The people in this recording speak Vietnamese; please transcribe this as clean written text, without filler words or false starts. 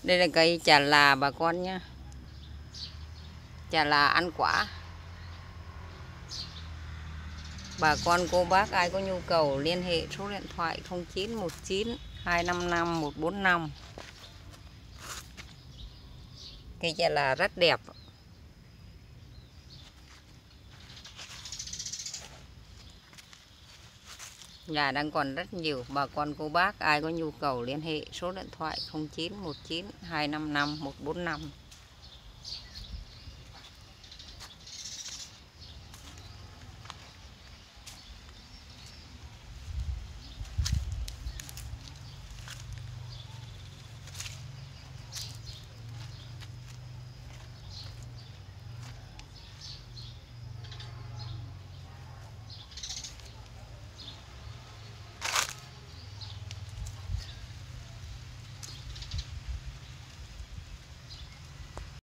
Đây là cây trà là bà con nhé. Trà là ăn quả. Bà con cô bác ai có nhu cầu liên hệ số điện thoại 0919 255 145. Cây trà là rất đẹp. Nhà đang còn rất nhiều. Bà con cô bác ai có nhu cầu liên hệ số điện thoại 0919 255 145.